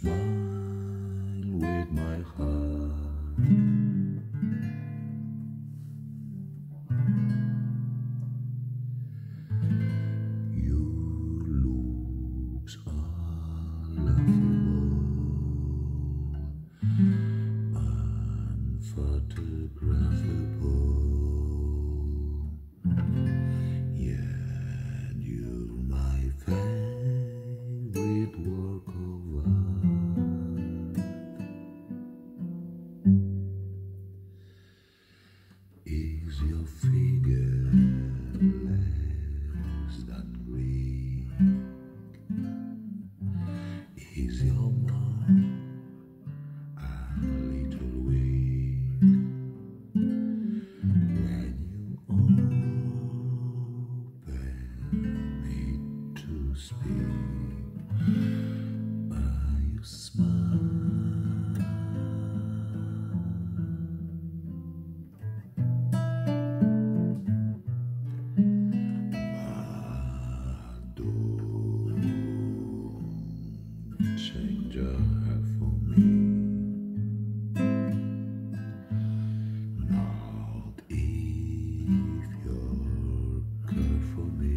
smile with my heart. Your looks are laughable, unphotographable. Yet you're my favorite work of art. Is your figure less than Greek? Is your mouth a little weak? When you open it to speak, you smile. Don't change your hair for me. Not if you're good for me.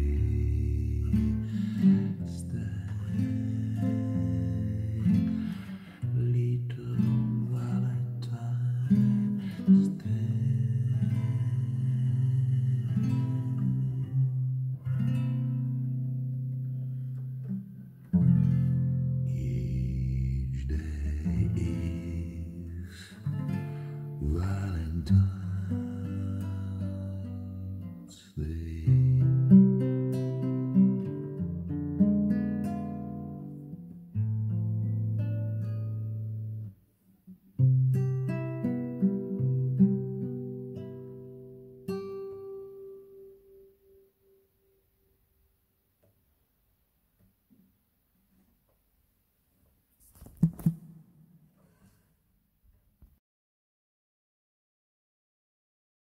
Stay, little Valentine. Stay. Each day is Valentine.